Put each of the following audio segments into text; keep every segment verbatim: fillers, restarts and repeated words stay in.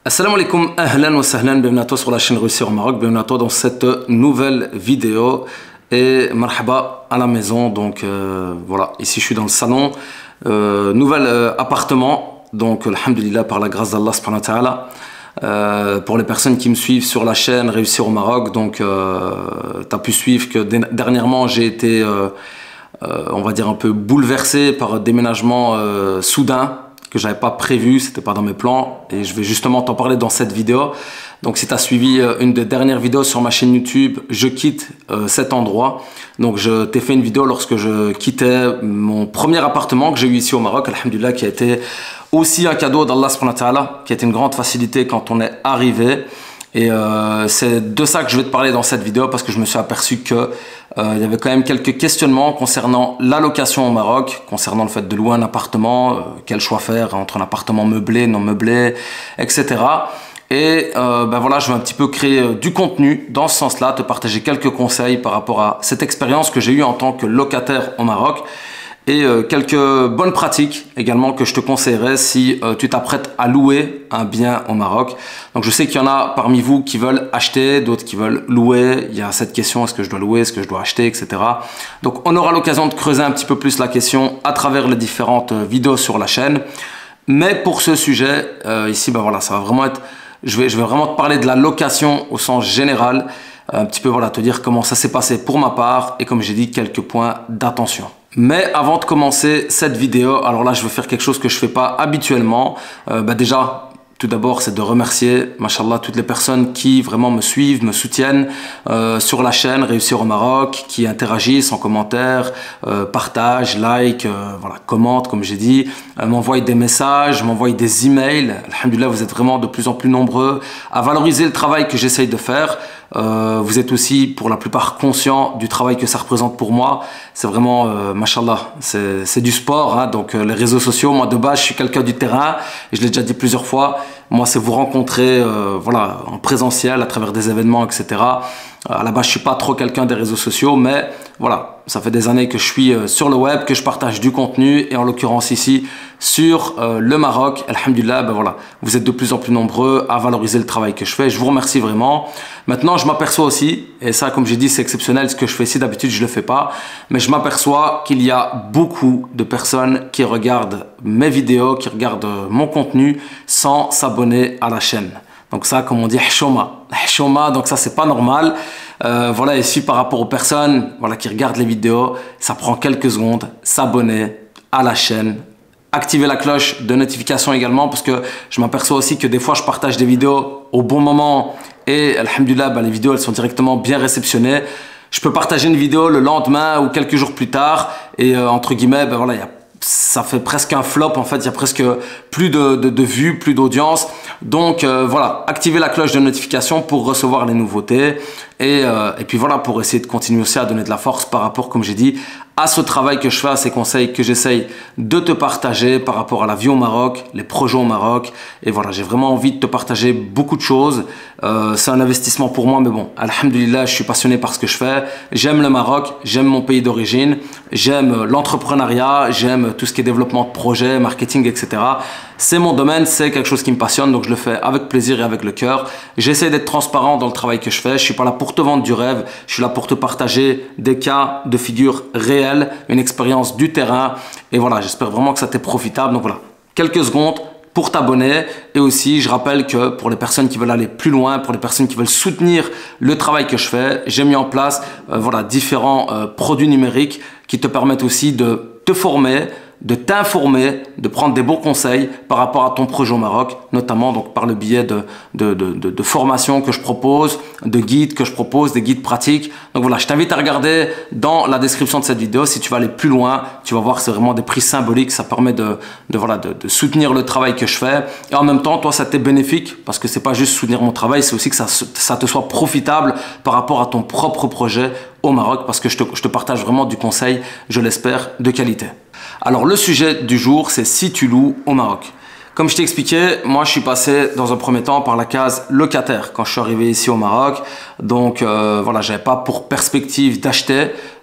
Assalamu alaikum, ahlan wa sahlan, bienvenue à toi sur la chaîne Réussir au Maroc, bienvenue à toi dans cette nouvelle vidéo et marhaba à la maison. Donc euh, voilà, ici je suis dans le salon, euh, nouvel euh, appartement, donc alhamdulillah par la grâce d'Allah subhanahu wa ta'ala. Euh, pour les personnes qui me suivent sur la chaîne Réussir au Maroc, donc euh, tu as pu suivre que dernièrement j'ai été, euh, euh, on va dire un peu bouleversé par un déménagement euh, soudain que j'avais pas prévu, c'était pas dans mes plans et je vais justement t'en parler dans cette vidéo. Donc si tu as suivi une des dernières vidéos sur ma chaîne YouTube, je quitte euh, cet endroit. Donc je t'ai fait une vidéo lorsque je quittais mon premier appartement que j'ai eu ici au Maroc, alhamdulillah, qui a été aussi un cadeau d'Allah subhanahu wa ta'ala, qui a été une grande facilité quand on est arrivé. Et euh, c'est de ça que je vais te parler dans cette vidéo parce que je me suis aperçu que euh, il y avait quand même quelques questionnements concernant la location au Maroc, concernant le fait de louer un appartement, euh, quel choix faire entre un appartement meublé, non meublé, et cetera. Et euh, ben voilà, je vais un petit peu créer euh, du contenu dans ce sens-là, te partager quelques conseils par rapport à cette expérience que j'ai eue en tant que locataire au Maroc. Et euh, quelques bonnes pratiques également que je te conseillerais si euh, tu t'apprêtes à louer un bien au Maroc. Donc je sais qu'il y en a parmi vous qui veulent acheter, d'autres qui veulent louer. Il y a cette question, est-ce que je dois louer, est-ce que je dois acheter, et cetera. Donc on aura l'occasion de creuser un petit peu plus la question à travers les différentes vidéos sur la chaîne. Mais pour ce sujet, euh, ici, ben voilà, ça va vraiment être, je vais, je vais vraiment te parler de la location au sens général. Un petit peu, voilà, te dire comment ça s'est passé pour ma part et comme j'ai dit, quelques points d'attention. Mais avant de commencer cette vidéo, alors là je vais faire quelque chose que je fais pas habituellement. Euh, bah déjà, tout d'abord c'est de remercier, machallah, toutes les personnes qui vraiment me suivent, me soutiennent euh, sur la chaîne Réussir au Maroc, qui interagissent en commentaire, euh, partagent, like, euh, voilà, commentent comme j'ai dit, euh, m'envoient des messages, m'envoient des emails. Alhamdulillah, vous êtes vraiment de plus en plus nombreux à valoriser le travail que j'essaye de faire. Euh, vous êtes aussi pour la plupart conscients du travail que ça représente pour moi. C'est vraiment, euh, mashallah, c'est du sport, hein, donc euh, les réseaux sociaux, moi de base je suis quelqu'un du terrain et je l'ai déjà dit plusieurs fois, moi c'est vous rencontrer euh, voilà, en présentiel à travers des événements, et cetera. Euh, à la base je suis pas trop quelqu'un des réseaux sociaux, mais voilà, ça fait des années que je suis euh, sur le web, que je partage du contenu et en l'occurrence ici sur euh, le Maroc. Alhamdulillah, ben voilà, vous êtes de plus en plus nombreux à valoriser le travail que je fais. Je vous remercie vraiment. Maintenant, je m'aperçois aussi, et ça, comme j'ai dit, c'est exceptionnel ce que je fais ici. D'habitude, je le fais pas, mais je m'aperçois qu'il y a beaucoup de personnes qui regardent mes vidéos, qui regardent mon contenu sans s'abonner à la chaîne. Donc ça, comme on dit, hshoma. Hshoma, donc ça, c'est pas normal. Euh, voilà, ici, par rapport aux personnes voilà, qui regardent les vidéos, ça prend quelques secondes. S'abonner à la chaîne. Activer la cloche de notification également parce que je m'aperçois aussi que des fois, je partage des vidéos au bon moment et, alhamdulillah, ben, les vidéos, elles sont directement bien réceptionnées. Je peux partager une vidéo le lendemain ou quelques jours plus tard et, euh, entre guillemets, ben, voilà, il y a ça fait presque un flop en fait, il y a presque plus de, de, de vues, plus d'audience. Donc euh, voilà, activez la cloche de notification pour recevoir les nouveautés et, euh, et puis voilà, pour essayer de continuer aussi à donner de la force par rapport, comme j'ai dit, à ce travail que je fais, à ces conseils que j'essaye de te partager par rapport à la vie au Maroc, les projets au Maroc. Et voilà, j'ai vraiment envie de te partager beaucoup de choses. Euh, c'est un investissement pour moi, mais bon, alhamdulillah, je suis passionné par ce que je fais. J'aime le Maroc, j'aime mon pays d'origine, j'aime l'entrepreneuriat, j'aime tout ce qui est développement de projets, marketing, et cetera. C'est mon domaine, c'est quelque chose qui me passionne, donc je le fais avec plaisir et avec le cœur. J'essaie d'être transparent dans le travail que je fais. Je suis pas là pour te vendre du rêve, je suis là pour te partager des cas de figure réels, une expérience du terrain. Et voilà, j'espère vraiment que ça t'est profitable. Donc voilà, quelques secondes pour t'abonner. Et aussi, je rappelle que pour les personnes qui veulent aller plus loin, pour les personnes qui veulent soutenir le travail que je fais, j'ai mis en place euh, voilà, différents euh, produits numériques qui te permettent aussi de te former, de t'informer, de prendre des bons conseils par rapport à ton projet au Maroc, notamment donc par le biais de, de, de, de, de formations que je propose, de guides que je propose, des guides pratiques. Donc voilà, je t'invite à regarder dans la description de cette vidéo. Si tu vas aller plus loin, tu vas voir que c'est vraiment des prix symboliques. Ça permet de, de, voilà, de, de soutenir le travail que je fais. Et en même temps, toi, ça t'est bénéfique parce que c'est pas juste soutenir mon travail, c'est aussi que ça, ça te soit profitable par rapport à ton propre projet au Maroc parce que je te, je te partage vraiment du conseil, je l'espère, de qualité. Alors le sujet du jour, c'est si tu loues au Maroc. Comme je t'ai expliqué, moi je suis passé dans un premier temps par la case locataire quand je suis arrivé ici au Maroc. Donc euh, voilà, j'avais pas pour perspective d'acheter.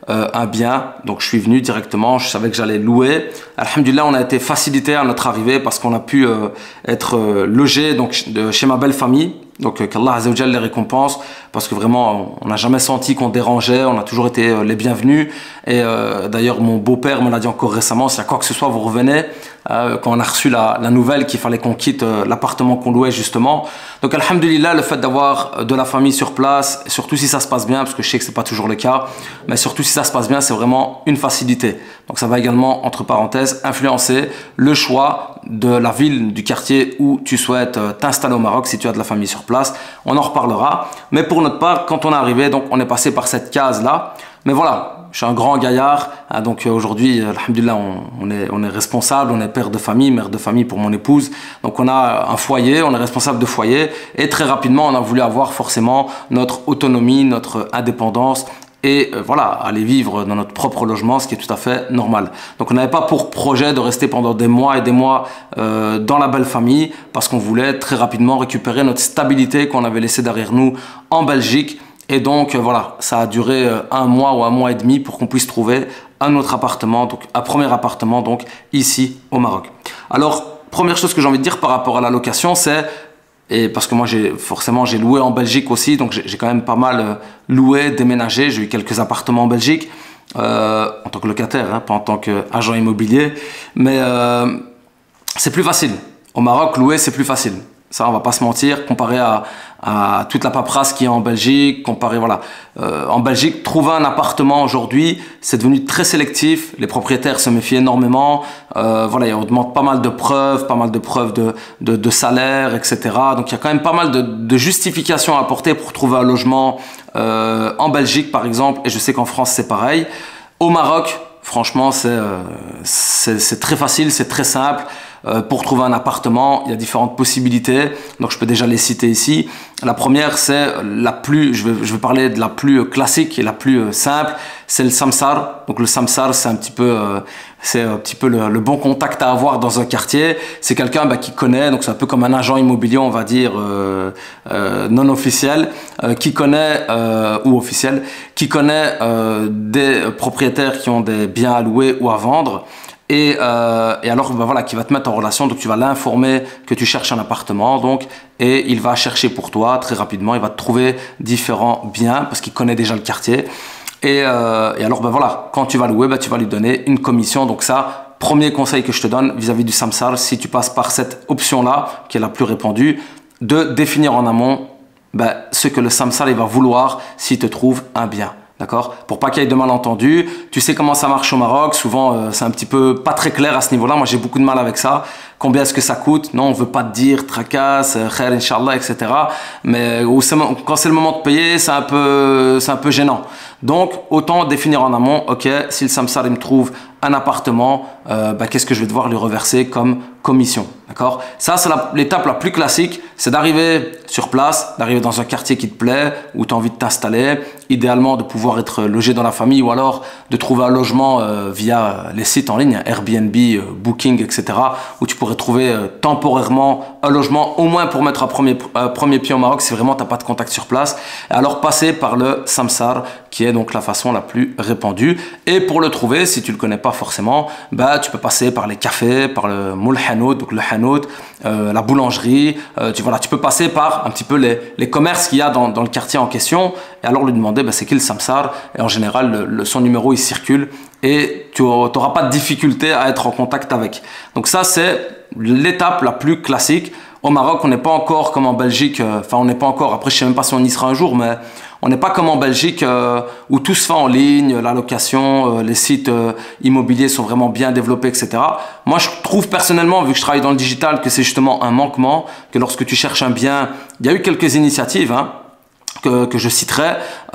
euh, un bien. Donc je suis venu directement, je savais que j'allais louer. Alhamdulillah, on a été facilité à notre arrivée parce qu'on a pu euh, être euh, logé donc, de, chez ma belle famille. Donc euh, qu'Allah Azza wa Jal les récompense, parce que vraiment on n'a jamais senti qu'on dérangeait, on a toujours été euh, les bienvenus. Et euh, d'ailleurs mon beau-père me l'a dit encore récemment, s'il y a quoi que ce soit vous revenez, euh, quand on a reçu la, la nouvelle qu'il fallait qu'on quitte euh, l'appartement qu'on louait justement. Donc alhamdulillah, le fait d'avoir de la famille sur place, surtout si ça se passe bien, parce que je sais que c'est pas toujours le cas, mais surtout si ça se passe bien, c'est vraiment une facilité. Donc ça va également, entre parenthèses, influencer le choix de la ville, du quartier où tu souhaites euh, t'installer au Maroc si tu as de la famille sur place. On en reparlera. Mais pour notre part, quand on est arrivé, donc on est passé par cette case-là. Mais voilà, je suis un grand gaillard. Hein, donc euh, aujourd'hui, alhamdulillah, on, on, est, on est responsable, on est père de famille, mère de famille pour mon épouse. Donc on a un foyer, on est responsable de foyer. Et très rapidement, on a voulu avoir forcément notre autonomie, notre indépendance. Et euh, voilà, aller vivre dans notre propre logement, ce qui est tout à fait normal. Donc on n'avait pas pour projet de rester pendant des mois et des mois euh, dans la belle famille, parce qu'on voulait très rapidement récupérer notre stabilité qu'on avait laissée derrière nous en Belgique. Et donc euh, voilà, ça a duré euh, un mois ou un mois et demi pour qu'on puisse trouver un autre appartement, donc un premier appartement donc ici au Maroc. Alors, première chose que j'ai envie de dire par rapport à la location, c'est... Et parce que moi, j'ai forcément, j'ai loué en Belgique aussi, donc j'ai quand même pas mal euh, loué, déménagé. J'ai eu quelques appartements en Belgique, euh, en tant que locataire, hein, pas en tant qu'agent immobilier. Mais euh, c'est plus facile. Au Maroc, louer, c'est plus facile. Ça, on va pas se mentir, comparé à, à toute la paperasse qui est en Belgique, comparé, voilà. Euh, en Belgique, trouver un appartement aujourd'hui, c'est devenu très sélectif. Les propriétaires se méfient énormément. Euh, voilà, on demande pas mal de preuves, pas mal de preuves de, de, de salaire, et cetera. Donc, il y a quand même pas mal de, de justifications à apporter pour trouver un logement euh, en Belgique, par exemple. Et je sais qu'en France, c'est pareil. Au Maroc, franchement, c'est euh, c'est très facile, c'est très simple. Euh, pour trouver un appartement, il y a différentes possibilités. Donc, je peux déjà les citer ici. La première, c'est la plus, je vais, je vais parler de la plus classique et la plus simple. C'est le samsar. Donc, le samsar, c'est un petit peu, euh, c'est un petit peu le, le bon contact à avoir dans un quartier. C'est quelqu'un bah, qui connaît, donc c'est un peu comme un agent immobilier, on va dire, euh, euh, non officiel, euh, qui connaît, euh, ou officiel, qui connaît euh, des propriétaires qui ont des biens à louer ou à vendre. Et, euh, et alors, ben voilà, qui va te mettre en relation. Donc, tu vas l'informer que tu cherches un appartement. Donc, et il va chercher pour toi très rapidement. Il va te trouver différents biens parce qu'il connaît déjà le quartier. Et, euh, et alors, ben voilà, quand tu vas louer, ben, tu vas lui donner une commission. Donc ça, premier conseil que je te donne vis-à-vis du samsar, si tu passes par cette option-là, qui est la plus répandue, de définir en amont ben, ce que le samsar il va vouloir s'il te trouve un bien. D'accord? Pour pas qu'il y ait de malentendus. Tu sais comment ça marche au Maroc. Souvent, euh, c'est un petit peu pas très clair à ce niveau-là. Moi, j'ai beaucoup de mal avec ça. Combien est-ce que ça coûte? Non, on veut pas te dire tracasse, khair, inshallah, et cetera. Mais ou quand c'est le moment de payer, c'est un peu, c'est un peu gênant. Donc, autant définir en amont, ok, si le samsar il me trouve un appartement, euh, bah, qu'est-ce que je vais devoir lui reverser comme commission, d'accord? Ça, c'est l'étape la, la plus classique, c'est d'arriver sur place, d'arriver dans un quartier qui te plaît, où tu as envie de t'installer, idéalement de pouvoir être logé dans la famille ou alors de trouver un logement euh, via les sites en ligne, Airbnb, euh, Booking, et cetera, où tu pourrais trouver euh, temporairement un logement, au moins pour mettre un premier, euh, premier pied au Maroc, si vraiment tu n'as pas de contact sur place. Et alors passer par le samsar, qui est donc la façon la plus répandue. Et pour le trouver, si tu ne le connais pas forcément, bah, tu peux passer par les cafés, par le moul hanout, donc le hanout, euh, la boulangerie. Euh, tu, voilà, tu peux passer par un petit peu les, les commerces qu'il y a dans, dans le quartier en question. Et alors lui demander bah, c'est qui le samsar. Et en général, le, le, son numéro il circule et tu n'auras pas de difficulté à être en contact avec. Donc ça, c'est l'étape la plus classique. Au Maroc, on n'est pas encore comme en Belgique, enfin euh, on n'est pas encore, après je ne sais même pas si on y sera un jour, mais on n'est pas comme en Belgique euh, où tout se fait en ligne, la location, euh, les sites euh, immobiliers sont vraiment bien développés, et cetera. Moi, je trouve personnellement, vu que je travaille dans le digital, que c'est justement un manquement, que lorsque tu cherches un bien, il y a eu quelques initiatives, hein, Que, que je citerai,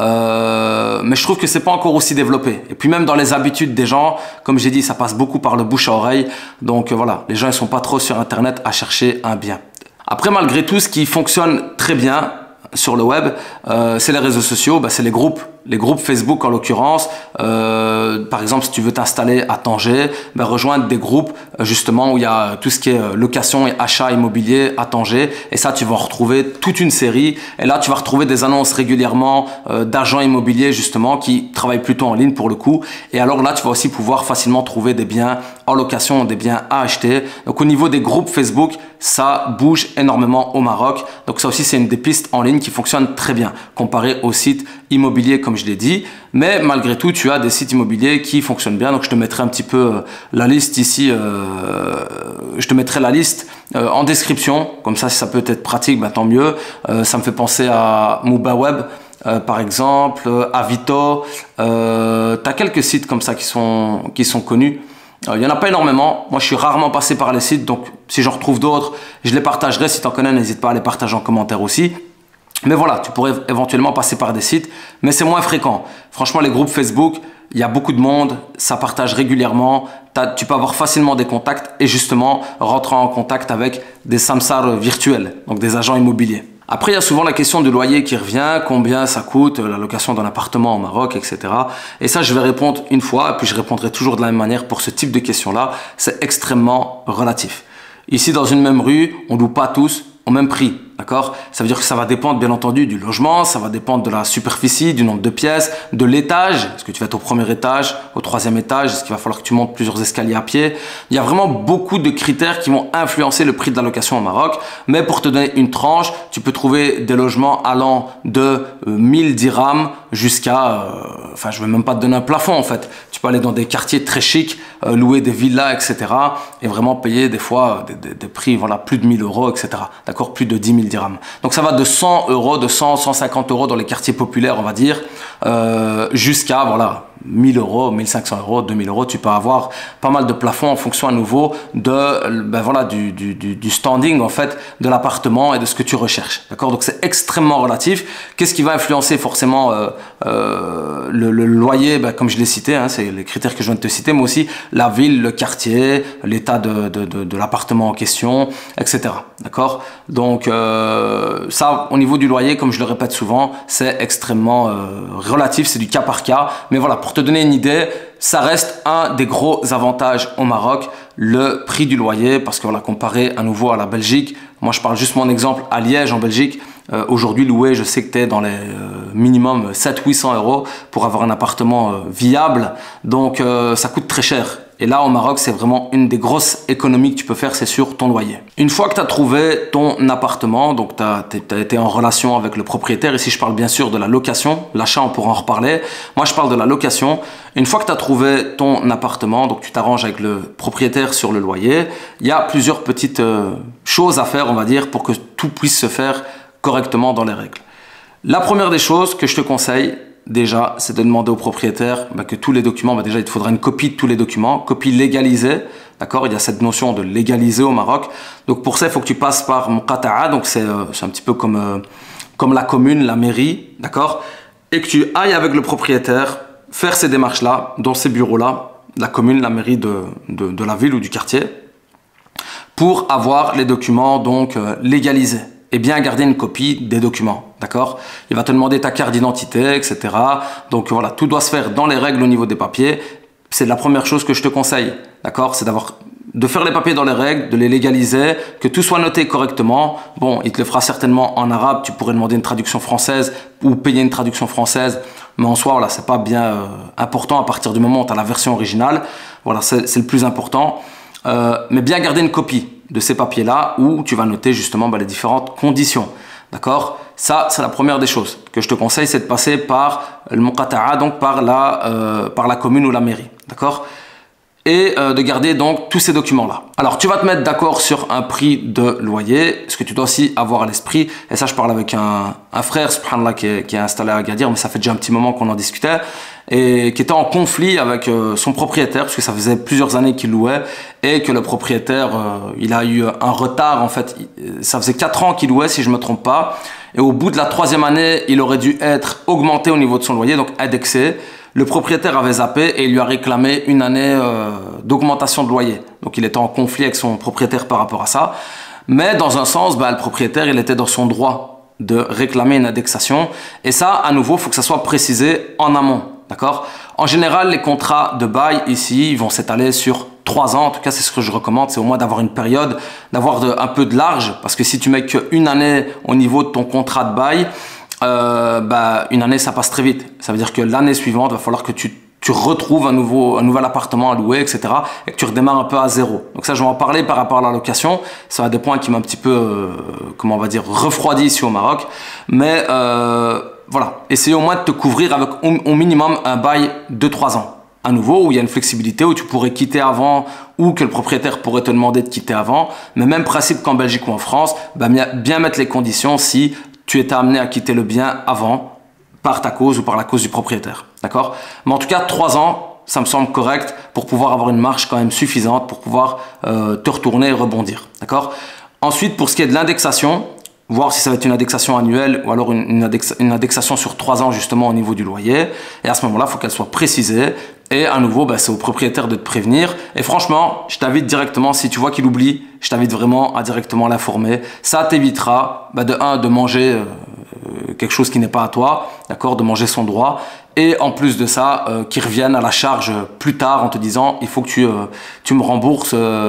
euh, mais je trouve que c'est pas encore aussi développé. Et puis même dans les habitudes des gens, comme j'ai dit, ça passe beaucoup par le bouche à oreille. Donc euh, voilà, les gens ils sont pas trop sur internet à chercher un bien. Après, malgré tout, ce qui fonctionne très bien sur le web, euh, c'est les réseaux sociaux, bah, c'est les groupes Les groupes Facebook en l'occurrence, euh, par exemple si tu veux t'installer à Tanger, ben, rejoindre des groupes justement où il y a tout ce qui est location et achat immobilier à Tanger, et ça tu vas en retrouver toute une série, et là tu vas retrouver des annonces régulièrement euh, d'agents immobiliers justement qui travaillent plutôt en ligne pour le coup, et alors là tu vas aussi pouvoir facilement trouver des biens en location, des biens à acheter. Donc au niveau des groupes Facebook, ça bouge énormément au Maroc, donc ça aussi c'est une des pistes en ligne qui fonctionne très bien comparé aux sites immobiliers comme je l'ai dit, mais malgré tout tu as des sites immobiliers qui fonctionnent bien. Donc je te mettrai un petit peu euh, la liste ici, euh, je te mettrai la liste euh, en description, comme ça si ça peut être pratique, ben, tant mieux. Euh, ça me fait penser à Mubaweb euh, par exemple, Avito, euh, tu as quelques sites comme ça qui sont, qui sont connus. Il n'y en a pas énormément, moi je suis rarement passé par les sites, donc si j'en retrouve d'autres, je les partagerai. Si tu en connais, n'hésite pas à les partager en commentaire aussi. Mais voilà, tu pourrais éventuellement passer par des sites, mais c'est moins fréquent. Franchement, les groupes Facebook, il y a beaucoup de monde, ça partage régulièrement, tu peux avoir facilement des contacts et justement rentrer en contact avec des samsars virtuels, donc des agents immobiliers. Après, il y a souvent la question du loyer qui revient, combien ça coûte, la location d'un appartement au Maroc, et cetera. Et ça, je vais répondre une fois, et puis je répondrai toujours de la même manière pour ce type de questions-là. C'est extrêmement relatif. Ici, dans une même rue, on ne loue pas tous au même prix, d'accord? Ça veut dire que ça va dépendre bien entendu du logement, ça va dépendre de la superficie, du nombre de pièces, de l'étage. Est-ce que tu vas être au premier étage, au troisième étage? Est-ce qu'il va falloir que tu montes plusieurs escaliers à pied? Il y a vraiment beaucoup de critères qui vont influencer le prix de la location au Maroc. Mais pour te donner une tranche, tu peux trouver des logements allant de euh, mille dirhams jusqu'à, euh, enfin je ne vais même pas te donner un plafond en fait. Tu peux aller dans des quartiers très chics, euh, louer des villas, et cetera. Et vraiment payer des fois des, des, des prix, voilà, plus de mille euros, et cetera. D'accord, plus de dix mille dirhams. Donc ça va de cent euros, de cent, cent cinquante euros dans les quartiers populaires, on va dire, euh, jusqu'à voilà mille euros, mille cinq cents euros, deux mille euros. Tu peux avoir pas mal de plafonds en fonction à nouveau de ben voilà du, du, du, du standing en fait de l'appartement et de ce que tu recherches. D'accord, donc c'est extrêmement relatif. Qu'est-ce qui va influencer forcément euh, euh, le, le loyer? Ben, comme je l'ai cité, hein, c'est les critères que je viens de te citer, mais aussi la ville, le quartier, l'état de, de, de, de l'appartement en question, et cetera. D'accord, donc euh, ça au niveau du loyer, comme je le répète souvent, c'est extrêmement euh, relatif, c'est du cas par cas. Mais voilà, pour te donner une idée, ça reste un des gros avantages au Maroc, le prix du loyer, parce qu'on l'a comparé à nouveau à la Belgique. Moi, je parle juste mon exemple à Liège en Belgique. Euh, Aujourd'hui, louer, je sais que tu es dans les euh, minimum sept cents à huit cents euros pour avoir un appartement euh, viable. Donc, euh, ça coûte très cher. Et là, au Maroc, c'est vraiment une des grosses économies que tu peux faire, c'est sur ton loyer. Une fois que tu as trouvé ton appartement, donc tu as, as été en relation avec le propriétaire, ici je parle bien sûr de la location, l'achat on pourra en reparler, moi je parle de la location. Une fois que tu as trouvé ton appartement, donc tu t'arranges avec le propriétaire sur le loyer, il y a plusieurs petites euh, choses à faire, on va dire, pour que tout puisse se faire correctement dans les règles. La première des choses que je te conseille, déjà, c'est de demander au propriétaire bah, que tous les documents, bah, déjà il te faudra une copie de tous les documents, copie légalisée, d'accord? Il y a cette notion de légaliser au Maroc. Donc pour ça, il faut que tu passes par Muqata'a, donc c'est euh, un petit peu comme, euh, comme la commune, la mairie, d'accord? Et que tu ailles avec le propriétaire faire ces démarches-là, dans ces bureaux-là, la commune, la mairie de, de, de la ville ou du quartier, pour avoir les documents donc euh, légalisés. Et bien garder une copie des documents, d'accord? Il va te demander ta carte d'identité, et cetera. Donc voilà, tout doit se faire dans les règles au niveau des papiers. C'est la première chose que je te conseille, d'accord? C'est d'avoir, de faire les papiers dans les règles, de les légaliser, que tout soit noté correctement. Bon, il te le fera certainement en arabe, tu pourrais demander une traduction française ou payer une traduction française. Mais en soi, voilà, c'est pas bien euh, important à partir du moment où tu as la version originale. Voilà, c'est le plus important. Euh, mais bien garder une copie de ces papiers-là où tu vas noter justement bah, les différentes conditions. D'accord? Ça, c'est la première des choses que je te conseille, c'est de passer par le Muqata'a, donc par la, euh, par la commune ou la mairie. D'accord? Et euh, de garder donc tous ces documents-là. Alors, tu vas te mettre d'accord sur un prix de loyer, ce que tu dois aussi avoir à l'esprit. Et ça, je parle avec un, un frère, subhanallah, qui est, qui est installé à Agadir, mais ça fait déjà un petit moment qu'on en discutait, et qui était en conflit avec euh, son propriétaire, parce que ça faisait plusieurs années qu'il louait, et que le propriétaire, euh, il a eu un retard, en fait. Ça faisait quatre ans qu'il louait, si je ne me trompe pas. Et au bout de la troisième année, il aurait dû être augmenté au niveau de son loyer, donc indexé. Le propriétaire avait zappé et il lui a réclamé une année euh, d'augmentation de loyer. Donc il était en conflit avec son propriétaire par rapport à ça. Mais dans un sens, bah, le propriétaire, il était dans son droit. de réclamer une indexation. Et ça, à nouveau, il faut que ça soit précisé en amont. D'accord? En général, les contrats de bail ici, ils vont s'étaler sur trois ans. En tout cas, c'est ce que je recommande. C'est au moins d'avoir une période, d'avoir un peu de large. Parce que si tu mets qu'une année au niveau de ton contrat de bail, euh, bah, une année, ça passe très vite. Ça veut dire que l'année suivante, il va falloir que tu, tu retrouves un, nouveau, un nouvel appartement à louer, et cetera. Et que tu redémarres un peu à zéro. Donc ça, je vais en parler par rapport à la location. C'est un des points qui m'a un petit peu, euh, comment on va dire, refroidi ici au Maroc. Mais... Euh, voilà, essayez au moins de te couvrir avec au minimum un bail de trois ans. À nouveau, où il y a une flexibilité, où tu pourrais quitter avant ou que le propriétaire pourrait te demander de quitter avant. Mais même principe qu'en Belgique ou en France, bah bien mettre les conditions si tu étais amené à quitter le bien avant par ta cause ou par la cause du propriétaire. D'accord? Mais en tout cas, trois ans, ça me semble correct pour pouvoir avoir une marge quand même suffisante pour pouvoir euh, te retourner et rebondir. D'accord? Ensuite, pour ce qui est de l'indexation, voir si ça va être une indexation annuelle ou alors une, une, index, une indexation sur trois ans justement au niveau du loyer. Et à ce moment-là, il faut qu'elle soit précisée. Et à nouveau, bah, c'est au propriétaire de te prévenir. Et franchement, je t'invite directement, si tu vois qu'il oublie, je t'invite vraiment à directement l'informer. Ça t'évitera bah, de un, de manger euh, quelque chose qui n'est pas à toi, d'accord, de manger son droit. Et en plus de ça, euh, qu'ils reviennent à la charge plus tard en te disant il faut que tu, euh, tu me rembourses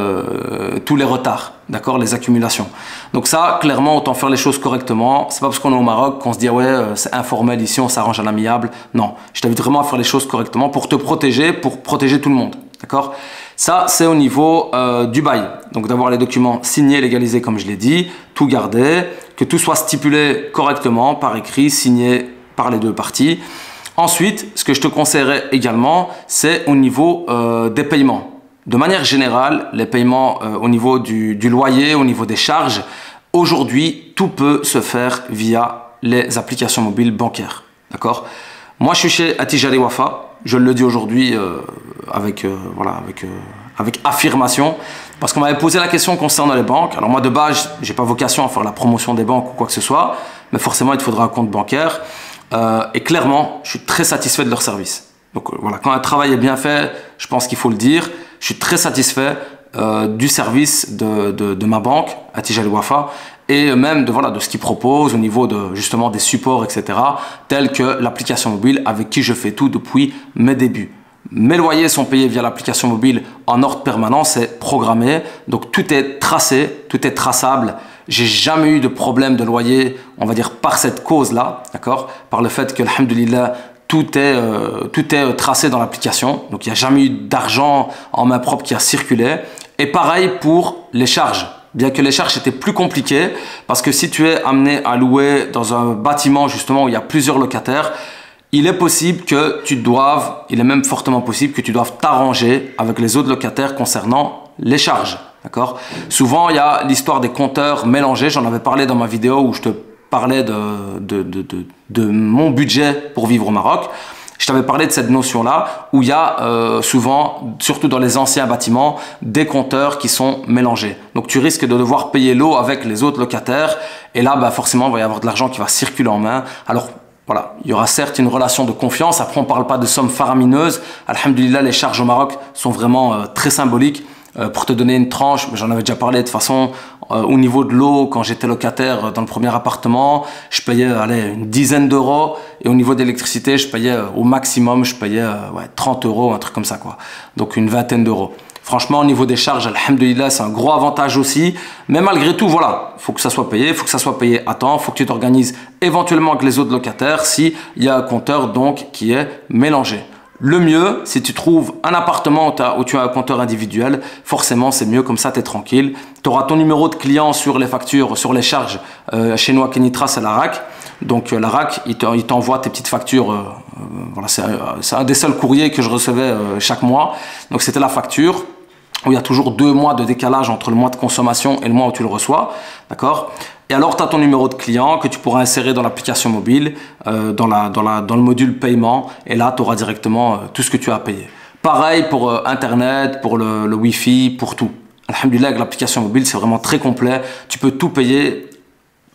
euh, tous les retards, d'accord, les accumulations. Donc ça, clairement, autant faire les choses correctement. C'est pas parce qu'on est au Maroc qu'on se dit ouais, euh, c'est informel ici, on s'arrange à l'amiable. Non, je t'invite vraiment à faire les choses correctement pour te protéger, pour protéger tout le monde, d'accord. Ça, c'est au niveau euh, du bail. Donc d'avoir les documents signés, légalisés, comme je l'ai dit, tout garder, que tout soit stipulé correctement, par écrit, signé par les deux parties. Ensuite, ce que je te conseillerais également, c'est au niveau euh, des paiements. De manière générale, les paiements euh, au niveau du, du loyer, au niveau des charges, aujourd'hui, tout peut se faire via les applications mobiles bancaires. D'accord? Moi, je suis chez Attijari Wafa. Je le dis aujourd'hui euh, avec, euh, voilà, avec, euh, avec affirmation. Parce qu'on m'avait posé la question concernant les banques. Alors moi, de base, je n'ai pas vocation à faire la promotion des banques ou quoi que ce soit. Mais forcément, il te faudra un compte bancaire. Euh, et clairement, je suis très satisfait de leur service. Donc euh, voilà, quand un travail est bien fait, je pense qu'il faut le dire. Je suis très satisfait euh, du service de, de, de ma banque, Attijari Wafa, et même de, voilà, de ce qu'ils proposent au niveau de, justement des supports, et cetera, tels que l'application mobile avec qui je fais tout depuis mes débuts. Mes loyers sont payés via l'application mobile en ordre permanent, c'est programmé, donc tout est tracé, tout est traçable. J'ai jamais eu de problème de loyer, on va dire par cette cause-là, d'accord, par le fait que, alhamdoulilah, tout est, euh, tout est tracé dans l'application. Donc, il n'y a jamais eu d'argent en main propre qui a circulé. Et pareil pour les charges. Bien que les charges étaient plus compliquées, parce que si tu es amené à louer dans un bâtiment justement où il y a plusieurs locataires, il est possible que tu doives, il est même fortement possible que tu doives t'arranger avec les autres locataires concernant les charges. D'accord? Souvent, il y a l'histoire des compteurs mélangés. J'en avais parlé dans ma vidéo où je te parlais de, de, de, de, de mon budget pour vivre au Maroc. Je t'avais parlé de cette notion-là où il y a euh, souvent, surtout dans les anciens bâtiments, des compteurs qui sont mélangés. Donc, tu risques de devoir payer l'eau avec les autres locataires. Et là, bah, forcément, il va y avoir de l'argent qui va circuler en main. Alors, voilà, il y aura certes une relation de confiance. Après, on ne parle pas de sommes faramineuses. Alhamdulillah, les charges au Maroc sont vraiment euh, très symboliques. Euh, pour te donner une tranche, j'en avais déjà parlé de toute façon, euh, au niveau de l'eau, quand j'étais locataire dans le premier appartement, je payais allez, une dizaine d'euros. Et au niveau d'électricité, je payais euh, au maximum, je payais euh, ouais, trente euros, un truc comme ça, quoi. Donc une vingtaine d'euros. Franchement, au niveau des charges, alhamdoulilah, c'est un gros avantage aussi. Mais malgré tout, voilà, il faut que ça soit payé, il faut que ça soit payé à temps, il faut que tu t'organises éventuellement avec les autres locataires s'il y a un compteur donc qui est mélangé. Le mieux, si tu trouves un appartement où tu as un compteur individuel, forcément c'est mieux, comme ça tu es tranquille. Tu auras ton numéro de client sur les factures, sur les charges. Euh, chez nous à Kenitra, c'est la R A C. Donc euh, la R A C, il t'envoie tes petites factures. Euh, euh, voilà, c'est un, un des seuls courriers que je recevais euh, chaque mois. Donc c'était la facture, où il y a toujours deux mois de décalage entre le mois de consommation et le mois où tu le reçois. D'accord ? Et alors, tu as ton numéro de client que tu pourras insérer dans l'application mobile, euh, dans, la, dans, la, dans le module paiement. Et là, tu auras directement euh, tout ce que tu as à payer. Pareil pour euh, Internet, pour le, le Wi-Fi, pour tout. Alhamdulillah, avec l'application mobile, c'est vraiment très complet. Tu peux tout payer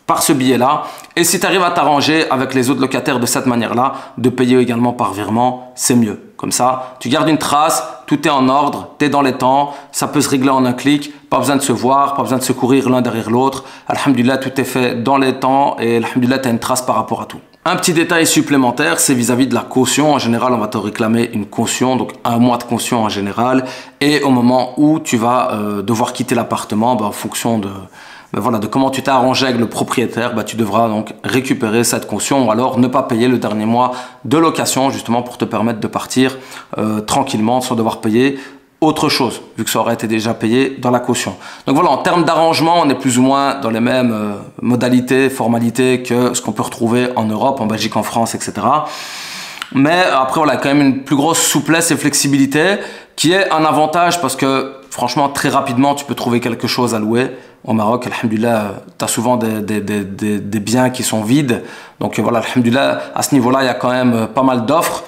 par ce biais-là. Et si tu arrives à t'arranger avec les autres locataires de cette manière-là, de payer également par virement, c'est mieux. Comme ça, tu gardes une trace, tout est en ordre, tu es dans les temps, ça peut se régler en un clic, pas besoin de se voir, pas besoin de se courir l'un derrière l'autre. Alhamdulillah, tout est fait dans les temps et alhamdulillah, tu as une trace par rapport à tout. Un petit détail supplémentaire, c'est vis-à-vis de la caution. En général, on va te réclamer une caution, donc un mois de caution en général. Et au moment où tu vas euh, devoir quitter l'appartement, bah, en fonction de... Ben voilà, de comment tu t'es arrangé avec le propriétaire, ben tu devras donc récupérer cette caution ou alors ne pas payer le dernier mois de location justement pour te permettre de partir euh, tranquillement sans devoir payer autre chose vu que ça aurait été déjà payé dans la caution. Donc voilà, en termes d'arrangement, on est plus ou moins dans les mêmes euh, modalités, formalités que ce qu'on peut retrouver en Europe, en Belgique, en France, et cetera. Mais après, voilà, quand même une plus grosse souplesse et flexibilité qui est un avantage parce que franchement, très rapidement, tu peux trouver quelque chose à louer. Au Maroc, alhamdoulilah, tu as souvent des, des, des, des, des biens qui sont vides. Donc voilà, alhamdoulilah, à ce niveau-là, il y a quand même pas mal d'offres.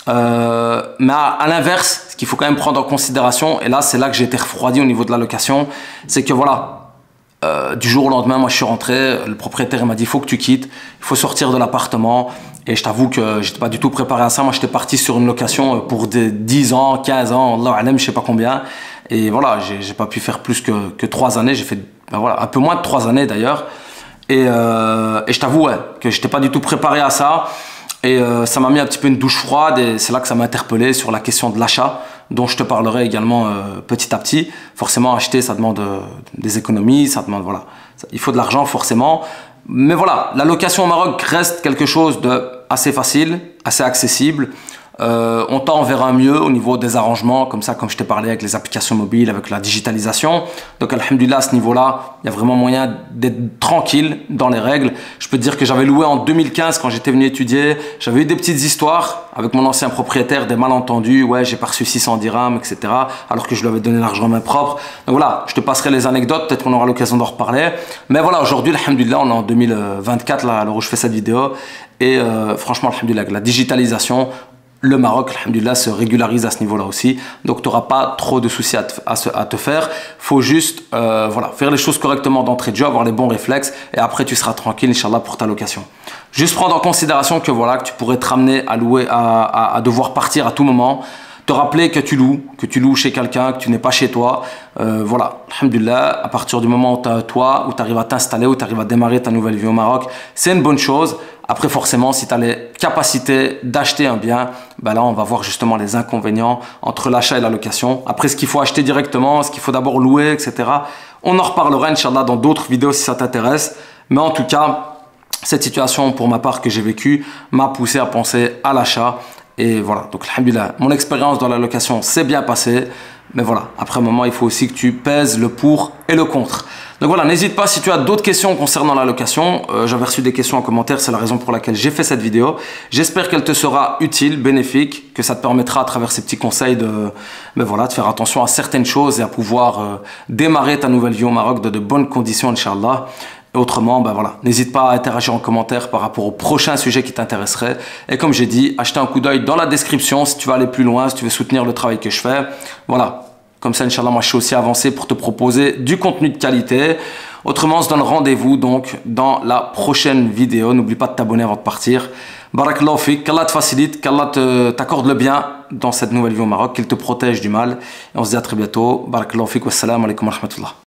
Euh, mais à, à l'inverse, ce qu'il faut quand même prendre en considération, et là, c'est là que j'ai été refroidi au niveau de la location, c'est que voilà, euh, du jour au lendemain, moi je suis rentré, le propriétaire m'a dit, il faut que tu quittes, il faut sortir de l'appartement. Et je t'avoue que j'étais pas du tout préparé à ça. Moi, j'étais parti sur une location pour des dix ans, quinze ans, Allah alam, je sais pas combien. Et voilà, j'ai pas pu faire plus que, que trois années. J'ai fait ben voilà, un peu moins de trois années d'ailleurs. Et, euh, et je t'avoue ouais, que j'étais pas du tout préparé à ça. Et euh, ça m'a mis un petit peu une douche froide. Et c'est là que ça m'a interpellé sur la question de l'achat, dont je te parlerai également euh, petit à petit. Forcément, acheter, ça demande euh, des économies, ça demande, voilà, il faut de l'argent forcément. Mais voilà, la location au Maroc reste quelque chose de assez facile, assez accessible. Euh, on tend vers un mieux au niveau des arrangements, comme ça, comme je t'ai parlé avec les applications mobiles, avec la digitalisation. Donc, alhamdoulilah, à ce niveau-là, il y a vraiment moyen d'être tranquille dans les règles. Je peux te dire que j'avais loué en deux mille quinze quand j'étais venu étudier. J'avais eu des petites histoires avec mon ancien propriétaire, des malentendus. Ouais, j'ai pas reçu six cents dirhams, et cetera. Alors que je lui avais donné l'argent en main propre. Donc voilà, je te passerai les anecdotes. Peut-être qu'on aura l'occasion d'en reparler. Mais voilà, aujourd'hui, alhamdoulilah, on est en deux mille vingt-quatre, là, à l'heure où je fais cette vidéo. Et euh, franchement, alhamdoulilah, la digitalisation, le Maroc, alhamdoulilah, se régularise à ce niveau-là aussi. Donc, tu n'auras pas trop de soucis à te, à, à te faire. Il faut juste euh, voilà, faire les choses correctement d'entrée de jeu, avoir les bons réflexes. Et après, tu seras tranquille, Inch'Allah, pour ta location. Juste prendre en considération que, voilà, que tu pourrais te ramener à louer, à, à, à devoir partir à tout moment. Te rappeler que tu loues, que tu loues chez quelqu'un, que tu n'es pas chez toi. Euh, voilà, alhamdoulilah, à partir du moment où tu as toi, où tu arrives à t'installer, où tu arrives à démarrer ta nouvelle vie au Maroc, c'est une bonne chose. Après, forcément, si tu as les capacités d'acheter un bien, ben là, on va voir justement les inconvénients entre l'achat et la location. Après, ce qu'il faut acheter directement, ce qu'il faut d'abord louer, et cetera. On en reparlera, Inch'Allah, dans d'autres vidéos si ça t'intéresse. Mais en tout cas, cette situation, pour ma part, que j'ai vécue, m'a poussé à penser à l'achat. Et voilà, donc alhamdoulilah, mon expérience dans la location s'est bien passée. Mais voilà, après un moment, il faut aussi que tu pèses le pour et le contre. Donc voilà, n'hésite pas si tu as d'autres questions concernant la location. Euh, J'avais reçu des questions en commentaire, c'est la raison pour laquelle j'ai fait cette vidéo. J'espère qu'elle te sera utile, bénéfique, que ça te permettra à travers ces petits conseils de, ben voilà, de faire attention à certaines choses et à pouvoir euh, démarrer ta nouvelle vie au Maroc dans de bonnes conditions, Inch'Allah. Et autrement, ben voilà, n'hésite pas à interagir en commentaire par rapport au prochain sujet qui t'intéresserait. Et comme j'ai dit, achetez un coup d'œil dans la description si tu veux aller plus loin, si tu veux soutenir le travail que je fais. Voilà, comme ça, Inch'Allah, moi je suis aussi avancé pour te proposer du contenu de qualité. Autrement, on se donne rendez-vous donc dans la prochaine vidéo. N'oublie pas de t'abonner avant de partir. Barakallahu fik, qu'Allah te facilite, qu'Allah t'accorde le bien dans cette nouvelle vie au Maroc, qu'il te protège du mal. Et on se dit à très bientôt. Barakallahu fik, wassalamu alaikum wa rahmatullah.